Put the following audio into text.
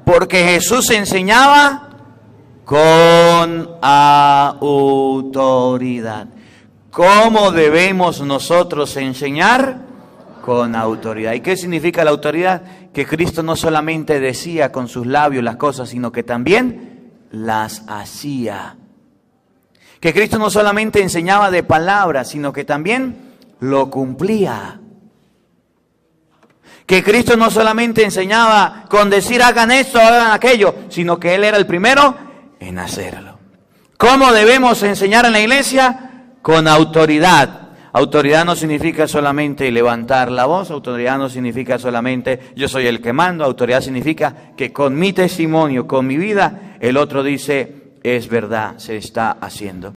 Porque Jesús enseñaba con autoridad. ¿Cómo debemos nosotros enseñar? Con autoridad. ¿Y qué significa la autoridad? Que Cristo no solamente decía con sus labios las cosas, sino que también las hacía. Que Cristo no solamente enseñaba de palabras, sino que también lo cumplía. Que Cristo no solamente enseñaba con decir hagan esto, hagan aquello, sino que Él era el primero en hacerlo. ¿Cómo debemos enseñar en la iglesia? Con autoridad. Autoridad no significa solamente levantar la voz, autoridad no significa solamente yo soy el que mando, autoridad significa que con mi testimonio, con mi vida, el otro dice es verdad, se está haciendo.